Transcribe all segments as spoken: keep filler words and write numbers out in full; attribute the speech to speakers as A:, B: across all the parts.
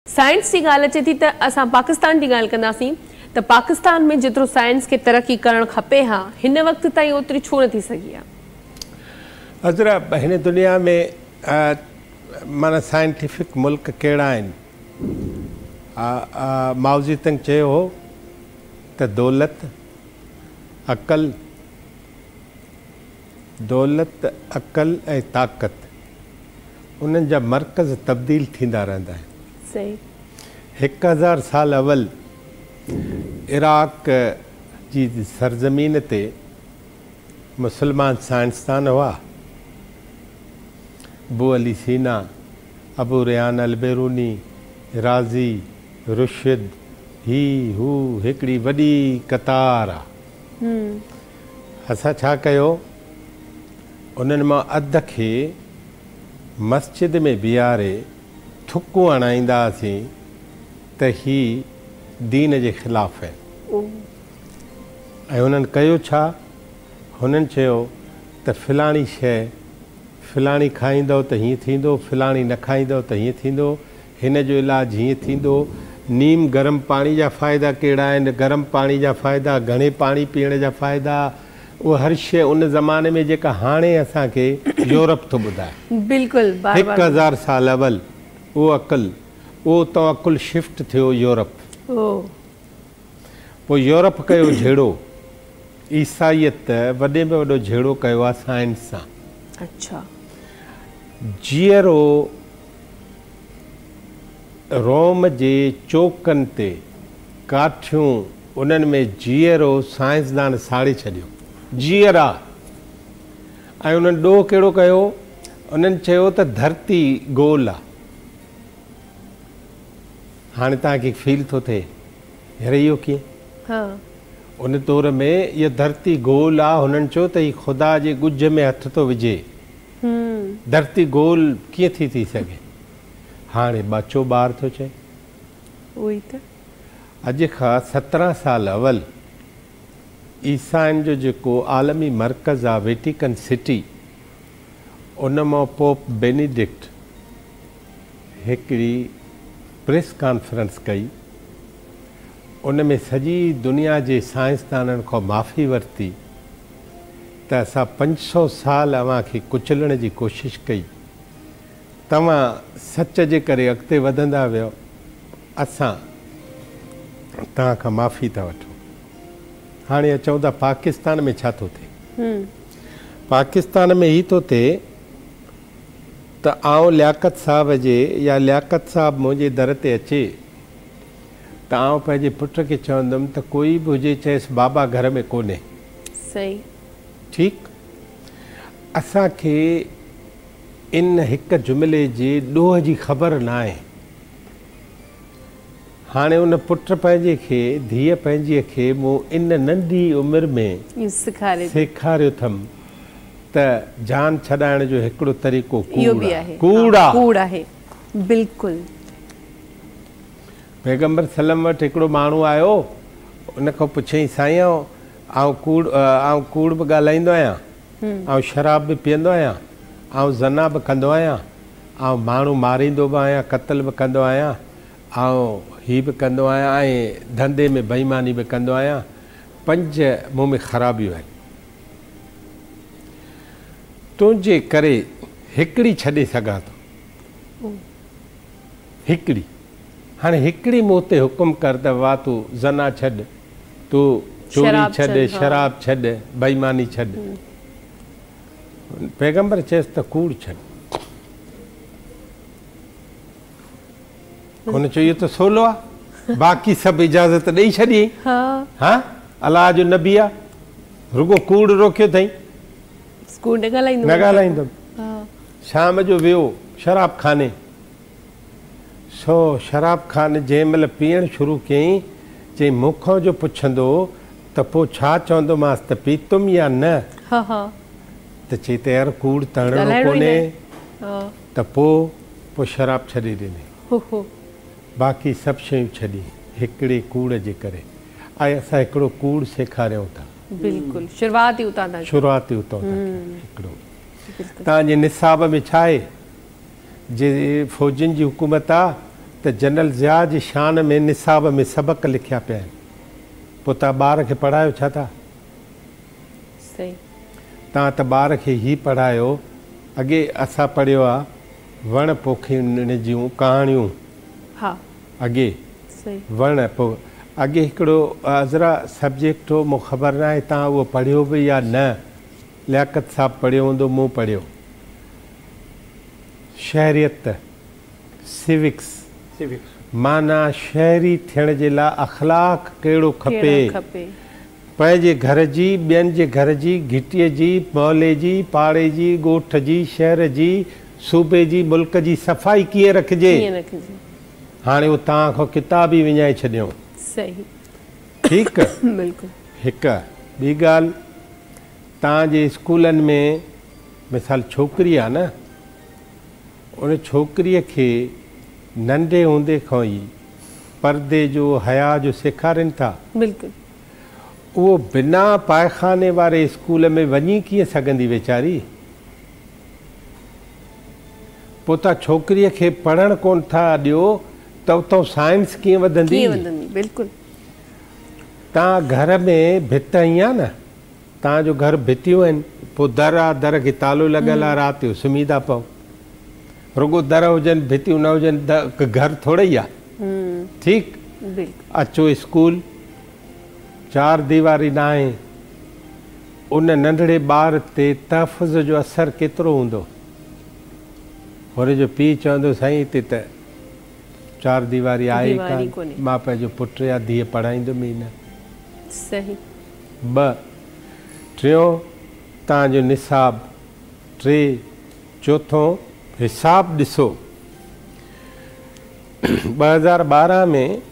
A: Science की ॻाल्हि अचे थी त असां पाकिस्तान जी ॻाल्हि कंदासीं त पाकिस्तान में जेतिरो साइंस खे तरक़ी करणु खपे हा हिन वक़्त ताईं ओतिरी छो नथी सघी आहे?
B: हज़रा हिन दुनिया में माना साइंटिफिक मुल्क कहिड़ा आहिनि? माओ ज़ेतुंग चयो हो त दौलत अक़ल दौलत अक़ल ऐं ताक़त उन्हनि जा मर्कज़ तब्दील थींदा रहंदा आहिनि।
A: सही।
B: हिकु हज़ार साल अवल इराक़ जी सरज़मीन ते मुसलमान साइंसदान हुआ। अबू अली सीना, अबू रियान अल-बिरूनी, राज़ी, रुशिद, ही हू हिकिड़ी वॾी कतार आहे। असां छा कयो, उन्हनि मां अध खे मस्जिद में बीहारे थुकूं हणाईंदासीं त ही दीन जे ख़िलाफ़ आहिनि। ऐं हुननि कयो छा, हुननि चयो त फ़लाणी शइ फ़लाणी खाईंदव त हीअं थींदो, फ़लाणी न खाईंदव त हीअं थींदो, हिन जो इलाजु हीअं थींदो। नीम गरम पाणी जा फ़ाइदा कहिड़ा आहिनि, गरम पाणी जा फ़ाइदा, घणे पाणी पीअण जा फ़ाइदा, उहो हर शइ उन ज़माने में जेका हाणे असांखे यूरोप थो ॿुधाए।
A: बिल्कुलु।
B: हिकु हज़ार साल अवल उहो अक़ल उहो तो अक़ुल शिफ्ट थियो यूरोप। पोइ यूरोप कयो झेड़ो, ईसाईयत वॾे में वॾो झेड़ो कयो आहे साइंस सां।
A: अच्छा।
B: जीअरो रोम जे चौकनि ते काठियूं उन्हनि में जीअरो साइंसदान साड़े छॾियो, जीअरा। ऐं उन्हनि ॾोह कहिड़ो कयो, उन्हनि चयो त धरती गोल आहे। हाणे तव्हांखे फील थो थिए यार इहो कीअं?
A: हाँ।
B: उन दौर में इहा धरती गोल आहे, हुननि चयो त हीअ ख़ुदा जे ॻुझ में हथ थो विझे, धरती गोल कीअं थी थी सघे? हाणे ॿाचो ॿार थो चए।
A: उहो ई त।
B: अॼु खां सत्रहं साल अवल ईसाइन जो जेको आलमी मर्कज़ आहे वेटिकन सिटी, उन मां पोप बेनिडिक्ट हिकिड़ी प्रेस कॉन्फ्रेंस कई। उन में सॼी दुनिया जे साइंसदाननि खां माफ़ी वरिती त असां पंज सौ साल अव्हांखे कुचलण जी कोशिशि कई, तव्हां सच जे करे अॻिते वधंदा वियो, असां तव्हां खां माफ़ी था वठूं। हाणे अचूं था पाकिस्तान में छा थो थिए। पाकिस्तान में ही थो थिए त आउं लियाकत साहब जे या लियाकत साहब मुंहिंजे दर ते अचे त आउं पंहिंजे पुट खे चवंदुमि त कोई बि हुजे चएसि बाबा घर में कोन्हे।
A: सही। ठीकु।
B: असांखे इन हिकु जुमिले जे ॾोह जी ख़बर न आहे। हाणे उन पुट पंहिंजे खे, धीअ पंहिंजीअ खे मूं इन नंढी उमिरि में सेखारियो अथमि त जान छॾाइण जो हिकिड़ो तरीक़ो कूड़ आहे।
A: बिल्कुलु।
B: पैगंबर सलम वटि हिकिड़ो माण्हू आयो, उन खां पुछई साईं आउं कूड़ आउं कूड़ बि ॻाल्हाईंदो आहियां, ऐं शराब बि पीअंदो आहियां, ऐं ज़ना बि कंदो आहियां, ऐं माण्हू मारींदो बि आहियां, क़त्ल बि कंदो आहियां, ऐं हीअ बि कंदो आहियां, ऐं धंधे में बेईमानी बि कंदो आहियां। पंज मूं में ख़राबियूं आहिनि, तुंहिंजे करे हिकिड़ी छॾे सघां थो। हिकिड़ी। हाणे हिकिड़ी मूं ते हुकुम कर त वाह तूं ज़ना छॾ, तूं चोरी छॾ, शराब छॾ, बेईमानी छॾ। पैगंबर चएसि त कूड़ छॾ। हुन चयो इहो त सवलो आहे, बाक़ी सभु इजाज़त ॾेई छॾी। हा अलाह जो नबी आहे, रुगो कूड़ रोकियो अथई, न ॻाल्हाईंदुमि। शाम जो वियो शराब खाने, सो शराब खाने जंहिं महिल पीअणु शुरू कयईं, चई मूंखां जो पुछंदो त पोइ छा चवंदोमांसि त पीतुम या न, त चई त यार कूड़ तरणो कोन्हे, त पोइ पोइ शराब छॾे ॾिनी, बाक़ी सभु शयूं छॾी हिकिड़े कूड़ जे करे। ऐं असां हिकिड़ो कूड़ सेखारियूं था।
A: बिल्कुलु। शुरूआत ई उतां था
B: शुरूआत ई उतां हिकिड़ो। तव्हांजे निसाब में छा आहे, जे फ़ौजियुनि जी हुकूमत आहे त जनरल ज़िया जी शान में निसाब में सबक़ लिखिया पिया आहिनि पोइ तव्हां ॿार खे पढ़ायो छा था
A: सही
B: तव्हां त ॿार खे ई पढ़ायो अॻे असां पढ़ियो आहे वण पोखीनि जूं कहाणियूं
A: हा
B: अॻे
A: सही
B: वण पोइ अॻे हिकिड़ो अज़रा सब्जेक्ट हो मूंखे ख़बर न आहे तव्हां उहो पढ़ियो बि या न लियाकत साहिबु पढ़ियो हूंदो मूं पढ़ियो शहरियत सिविक्स माना शहरी थियण जे लाइ अख़लाक कहिड़ो खपे पंहिंजे घर जी ॿियनि जे घर जी घिटीअ जी मोहल्ले जी पाड़े जी ॻोठ जी शहर जी सूबे जी मुल्क जी सफ़ाई कीअं रखिजे हाणे उहो तव्हां खां किताब ई विञाए छॾियो
A: सही
B: ठीकु
A: बिल्कुलु
B: हिकु ॿी ॻाल्हि तव्हांजे स्कूलनि में मिसाल छोकिरी आहे न उन छोकिरीअ खे नंढे हूंदे खां ई परदे जो हया जो सेखारनि था
A: बिल्कुलु
B: उहो बिना पायखाने वारे स्कूल में वञी कीअं सघंदी वीचारी पोइ तव्हां छोकिरीअ खे पढ़णु कोन था ॾियो त उतां साइंस कीअं वधंदी
A: बिल्कुलु
B: तव्हां घर में भित ईअं आहे न तव्हांजो घर भितियूं आहिनि पोइ दर आहे दर खे तालो लॻल आहे राति जो सुम्ही था पओ रुगो दर हुजनि भितियूं न हुजनि घर थोरे ई आहे ठीकु अचो स्कूल चार दीवारी न आहे उन नंढड़े ॿार ते तहफ़ुज़ जो असरु केतिरो हूंदो हुन जो पीउ चवंदो साईं हिते त चार दीवारी आहे कान मां पंहिंजो पुटु या धीअ पढ़ाईंदुमि ई न
A: सही
B: ॿ टियों तव्हांजो निसाब टे चोथों हिसाब ॾिसो ॿ हज़ार ॿारहं में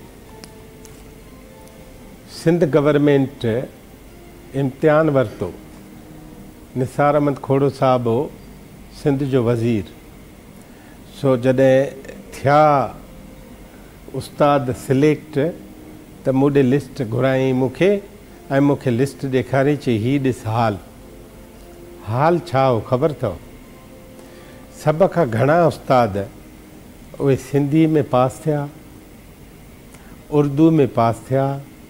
B: सिंध गवर्नमेंट इम्तिहान वरितो निसार अहमद खोड़ो साहिबु हो सिंध जो वज़ीर सो जॾहिं थिया उस्ताद सिलेक्ट त मूं ॾे लिस्ट घुराई मूंखे ऐं मूंखे लिस्ट ॾेखारी चई हीअ ॾिस हाल हाल छा हो ख़बर अथव सभ खां घणा उस्ताद उहे सिंधी में पास थिया उर्दू में पास थिया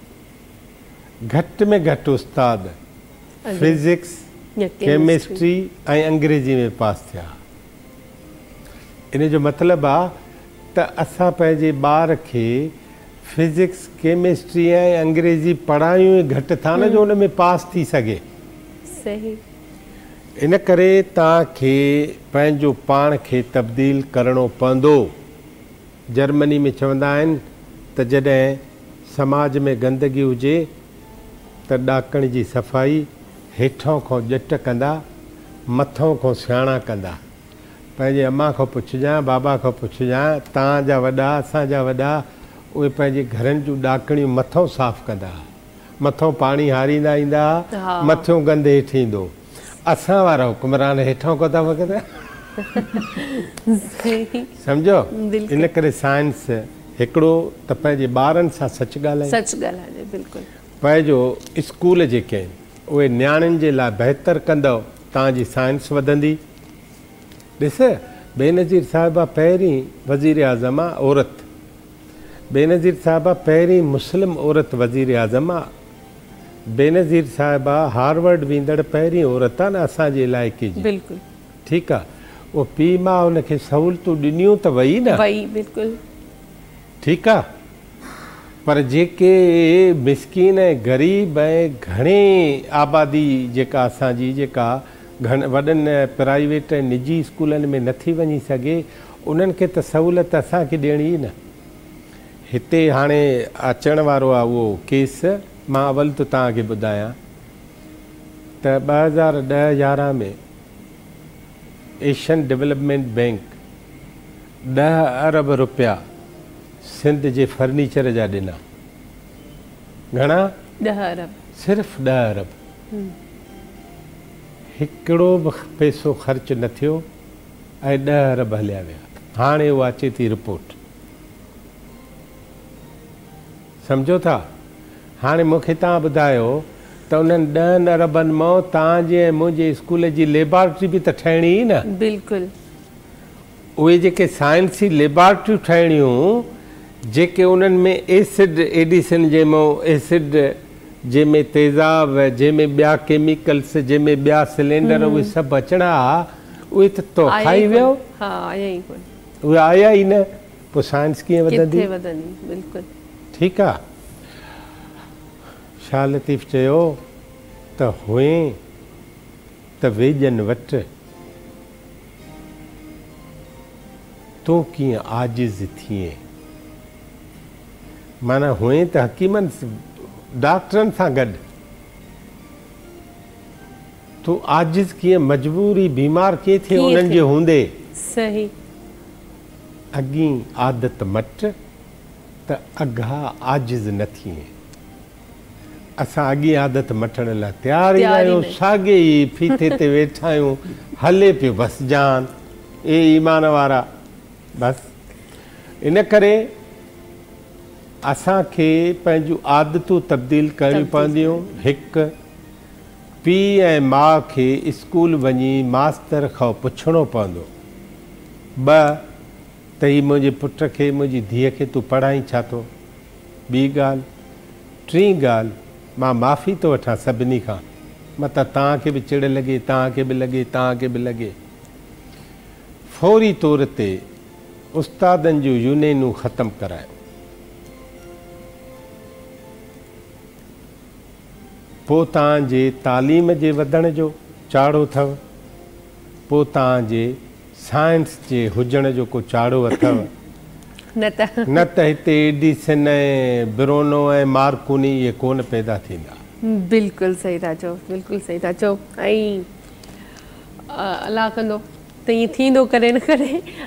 B: घटि में घटि उस्ताद फिज़िक्स केमिस्ट्री ऐं अंग्रेजी में पास थिया इन जो मतिलबु आहे त असां पंहिंजे ॿार खे फिज़िक्स केमिस्ट्री ऐं अंग्रेजी पढ़ायूं घटि था न जो उन में पास थी सघे
A: सही
B: इन करे तव्हांखे पंहिंजो पाण खे तब्दील करिणो पवंदो जर्मनी में चवंदा आहिनि त जॾहिं समाज में गंदगी हुजे त ॾाकण जी सफ़ाई हेठां खां ॼट कंदा मथां खां सियाणा कंदा पंहिंजे अम्मा खां पुछजांइ बाबा खां पुछजांइ तव्हांजा वॾा असांजा वॾा उहे पंहिंजे घरनि जूं ॾाकणियूं मथां साफ़ु कंदा मथां पाणी हारींदा ईंदा मथियों गंद हेठि ईंदो असां वारा हुकुमरान हेठां कंदा वग़ैरह सम्झो इन करे साइंस हिकिड़ो त पंहिंजे ॿारनि सां सच ॻाल्हाए
A: सच ॻाल्हाए बिल्कुलु
B: पंहिंजो स्कूल जेके आहिनि उहे नियाणियुनि जे लाइ बहितर कंदव तव्हांजी साइंस वधंदी ॾिस बेनज़ीर साहिबा पहिरीं वज़ीर आज़म आहे औरत बेनज़ीर साहिबा पहिरीं मुस्लिम औरत वज़ीर आज़म आहे बेनज़ीर साहिबा हार्वर्ड वेंदड़ पहिरीं औरत आहे न असांजे इलाइक़े जी
A: बिल्कुलु
B: ठीकु आहे उहो पीउ माउ हुनखे सहूलियतूं ॾिनियूं त वई न
A: वई बिल्कुलु ठीकु
B: आहे पर जेके मिसकीन ऐं ग़रीब ऐं घणे आबादी जेका असांजी जेका घण वॾनि प्राइवेट ऐं निजी स्कूलनि में नथी वञी सघे उन्हनि खे त सहूलियत असांखे ॾियणी न हिते हाणे अचण वारो आहे उहो केस मां अवल तो तव्हांखे ॿुधायां त ॿ हज़ार ॾह यारहं में एशियन डेवलपमेंट बैंक ॾह अरब रुपया सिंध जे फर्नीचर जा ॾिना घणा
A: ॾह अरब
B: सिर्फ़ु ॾह अरब हिकिड़ो बि पैसो ख़र्च न थियो ऐं ॾह अरब हलिया विया हाणे उहा अचे थी रिपोर्ट सम्झो था हाणे मूंखे तव्हां ॿुधायो त उन्हनि ॾहनि अरबनि मां तव्हांजे ऐं मुंहिंजे स्कूल जी लेबोरेटरी बि त ठहिणी ई न
A: बिल्कुलु
B: उहे जेके साइंसी लेबॉर्ट्रियूं ठाहिणियूं जेके उन्हनि में एसिड एडिसन जंहिंमें एसिड जंहिंमें तेज़ाब जंहिंमें ॿिया केमिकल्स जंहिंमें ॿिया सिलेंडर उहे सभु अचणा उहे त तो खाई वियो उहे आया ई न पोइ साइंस कीअं वधंदी
A: बिल्कुलु
B: ठीकु आहे शाह लतीफ़ चयो त हुए त वेजनि वटि तूं कीअं आजिज़ थिए माना हुए त हकीमनि डॉक्टरनि सां गॾु तूं आजिज़ कीअं मजबूरी बीमार कीअं थिए उन्हनि जे हूंदे
A: सही
B: अॻी आदत मट त अघा आजिज़ न थिए असां अॻी आदत मटण लाइ तयारु ई आहियूं साॻे ई फीथे ते वेठा आहियूं हले पियो बसि जान ए ईमान वारा बसि इन करे असांखे पंहिंजूं आदतूं तब्दील करणियूं पवंदियूं हिकु पीउ ऐं माउ खे स्कूल वञी मास्तर खां पुछणो पवंदो ॿ त हीउ मुंहिंजे पुट खे मुंहिंजी धीअ खे तूं पढ़ाई छा थो ॿी ॻाल्हि टी ॻाल्हि मां माफ़ी थो वठां सभिनी खां मतिलबु तव्हांखे बि चिड़ लॻे तव्हांखे बि लॻे तव्हांखे बि लॻे फौरी तौर ते उस्तादनि जूं यूनियनूं ख़तमु करायो पोइ तव्हांजे तालीम जे वधण जो चाड़ो अथव पोइ तव्हांजे साइंस जे हुजण जो को चाड़ो अथव
A: न त
B: न त हिते एडिसन ऐं ब्रोनो ऐं मार्कोनी इहे कोन पैदा थींदा
A: बिल्कुलु सही था चओ बिल्कुलु सही था चओ ऐं अलाह कंदो त ईअं थींदो करे न करे